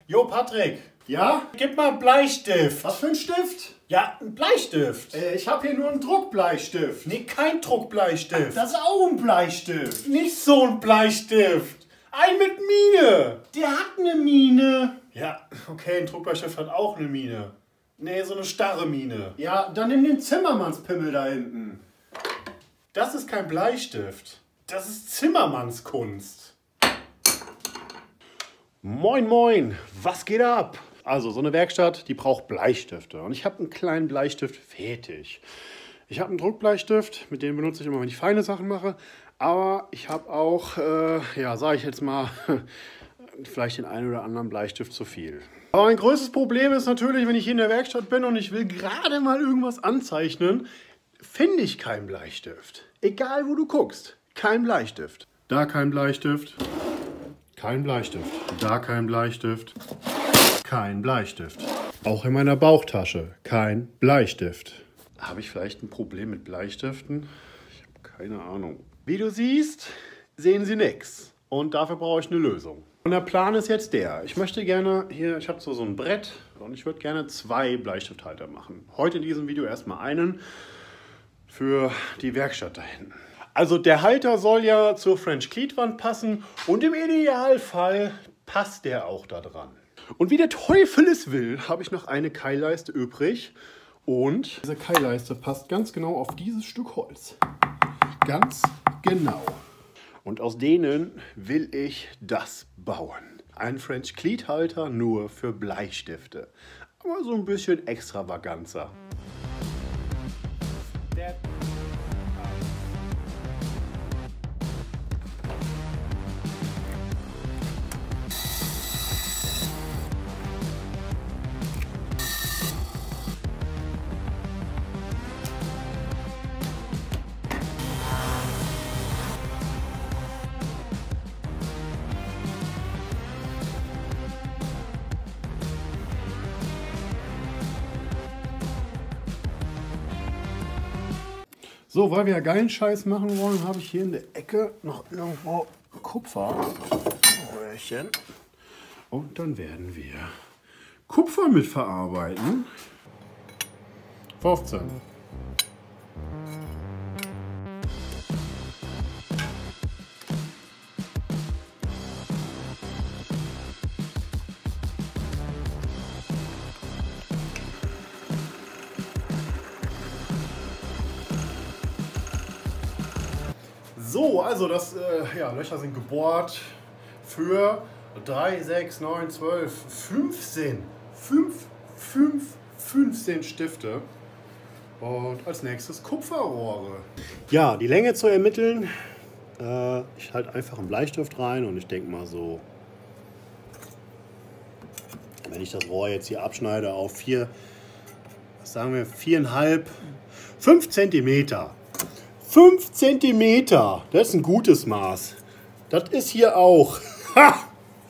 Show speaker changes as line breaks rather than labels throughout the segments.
Jo, Patrick,
Ja?
gib mal einen Bleistift.
Was für ein Stift?
Ja, ein Bleistift.
Ich habe hier nur einen Druckbleistift.
Nee, kein Druckbleistift.
Das ist auch ein Bleistift.
Nicht so ein Bleistift. Ein mit Mine.
Der hat eine Mine.
Ja, okay, ein Druckbleistift hat auch eine Mine. Nee, so eine starre Mine.
Ja, dann nimm den Zimmermannspimmel da hinten.
Das ist kein Bleistift. Das ist Zimmermannskunst. Moin, moin. Was geht ab? Also, so eine Werkstatt, die braucht Bleistifte. Und ich habe einen kleinen Bleistift fertig. Ich habe einen Druckbleistift, mit dem benutze ich immer, wenn ich feine Sachen mache. Aber ich habe auch, sage ich jetzt mal, vielleicht den einen oder anderen Bleistift zu viel. Aber mein größtes Problem ist natürlich, wenn ich hier in der Werkstatt bin und ich will gerade mal irgendwas anzeichnen, finde ich keinen Bleistift. Egal, wo du guckst, kein Bleistift. Da kein Bleistift, kein Bleistift. Da kein Bleistift, kein Bleistift. Auch in meiner Bauchtasche kein Bleistift. Habe ich vielleicht ein Problem mit Bleistiften? Ich habe keine Ahnung. Wie du siehst, sehen sie nichts. Und dafür brauche ich eine Lösung. Und der Plan ist jetzt der. Ich möchte gerne hier, ich habe so ein Brett und ich würde gerne 2 Bleistifthalter machen. Heute in diesem Video erstmal einen für die Werkstatt da hinten. Also der Halter soll ja zur French Cleat-Wand passen und im Idealfall passt der auch da dran. Und wie der Teufel es will, habe ich noch eine Keilleiste übrig. Und diese Keilleiste passt ganz genau auf dieses Stück Holz. Ganz genau. Und aus denen will ich das bauen. Ein French Cleat Halter nur für Bleistifte. Aber so ein bisschen extravaganzer. So, weil wir ja geilen Scheiß machen wollen, habe ich hier in der Ecke noch irgendwo Kupferröhrchen. Und dann werden wir Kupfer mitverarbeiten. 15. So, also Löcher sind gebohrt für 3, 6, 9, 12, 15. 15 Stifte. Und als nächstes Kupferrohre. Ja, die Länge zu ermitteln. Ich halte einfach einen Bleistift rein und ich denke mal so, wenn ich das Rohr jetzt hier abschneide auf 4,5, 5 Zentimeter. 5 Zentimeter, das ist ein gutes Maß. Das ist hier auch. Ha!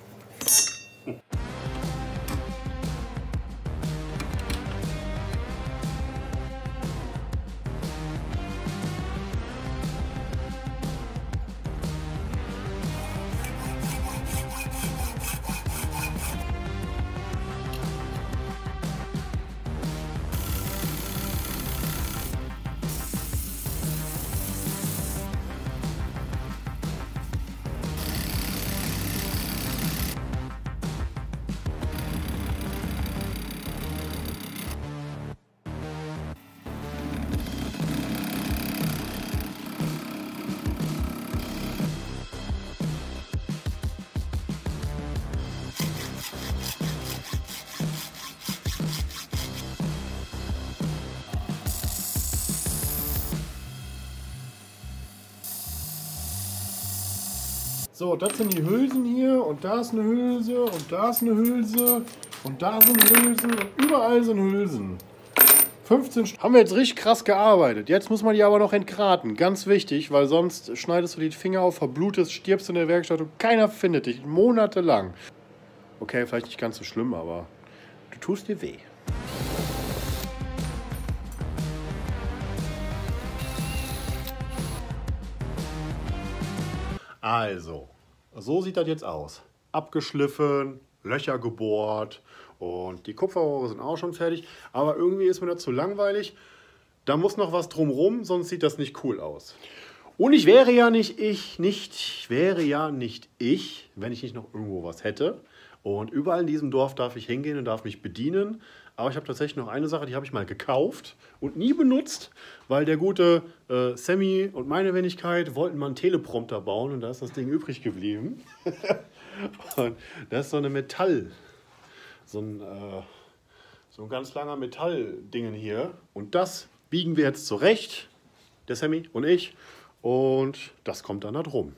So, das sind die Hülsen hier und da ist eine Hülse und da ist eine Hülse und da sind Hülsen und überall sind Hülsen. 15 haben wir jetzt richtig krass gearbeitet. Jetzt muss man die aber noch entgraten. Ganz wichtig, weil sonst schneidest du die Finger auf, verblutest, stirbst in der Werkstatt und keiner findet dich. Monatelang. Okay, vielleicht nicht ganz so schlimm, aber du tust dir weh. Also, so sieht das jetzt aus. Abgeschliffen, Löcher gebohrt und die Kupferrohre sind auch schon fertig. Aber irgendwie ist mir das zu langweilig. Da muss noch was drumrum, sonst sieht das nicht cool aus. Und ich wäre ja nicht ich, wenn ich nicht noch irgendwo was hätte. Und überall in diesem Dorf darf ich hingehen und darf mich bedienen. Aber ich habe tatsächlich noch eine Sache, die habe ich mal gekauft und nie benutzt, weil der gute Sammy und meine Wenigkeit wollten mal einen Teleprompter bauen und da ist das Ding übrig geblieben. Und das ist so eine so ein ganz langer Metalldingen hier. Und das biegen wir jetzt zurecht, der Sammy und ich. Und das kommt dann da drum.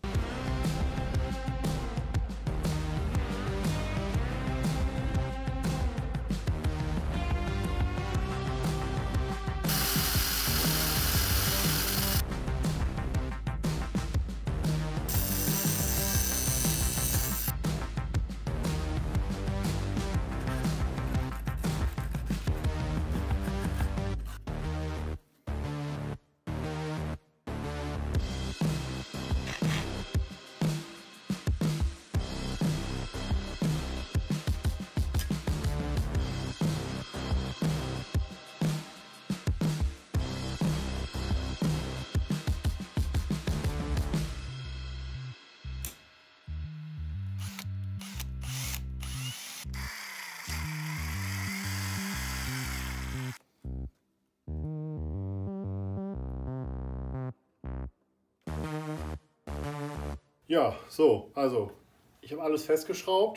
Ja, so, also ich habe alles festgeschraubt.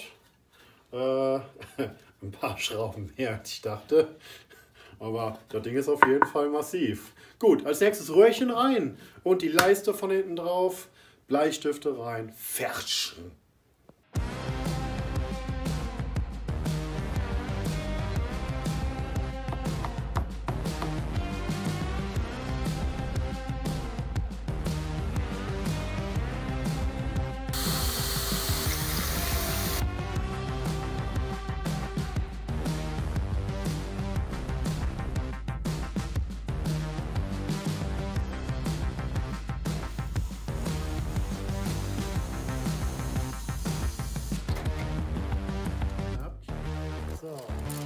Ein paar Schrauben mehr als ich dachte. Aber das Ding ist auf jeden Fall massiv. Gut, als nächstes Röhrchen rein und die Leiste von hinten drauf, Bleistifte rein, fertig. So.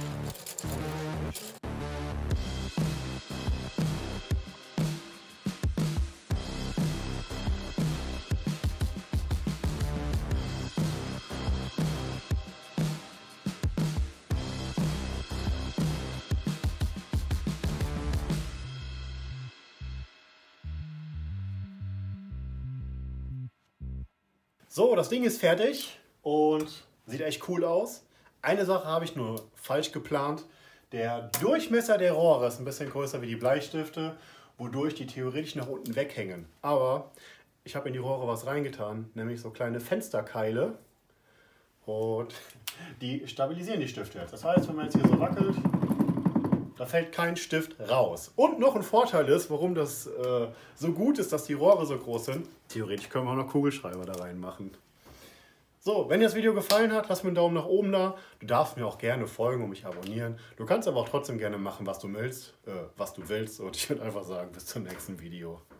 So, das Ding ist fertig und sieht echt cool aus. Eine Sache habe ich nur falsch geplant. Der Durchmesser der Rohre ist ein bisschen größer wie die Bleistifte, wodurch die theoretisch nach unten weghängen. Aber ich habe in die Rohre was reingetan, nämlich so kleine Fensterkeile. Und die stabilisieren die Stifte jetzt. Das heißt, wenn man jetzt hier so wackelt, da fällt kein Stift raus. Und noch ein Vorteil ist, warum das so gut ist, dass die Rohre so groß sind. Theoretisch können wir auch noch Kugelschreiber da reinmachen. So, wenn dir das Video gefallen hat, lass mir einen Daumen nach oben da. Du darfst mir auch gerne folgen und mich abonnieren. Du kannst aber auch trotzdem gerne machen, was du willst. Und ich würde einfach sagen, bis zum nächsten Video.